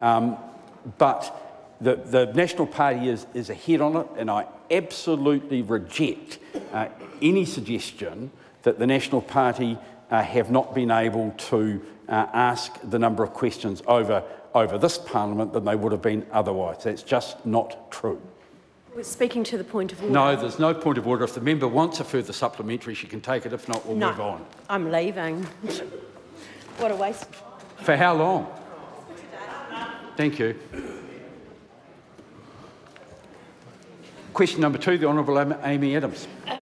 But the National Party is ahead on it, and I absolutely reject any suggestion that the National Party have not been able to ask the number of questions over this Parliament than they would have been otherwise. That's just not true. We're speaking to the point of order. No, there's no point of order. If the member wants a further supplementary, she can take it. If not, we'll move on. I'm leaving. What a waste. For how long? Thank you. Question number 2, the Honourable Amy Adams.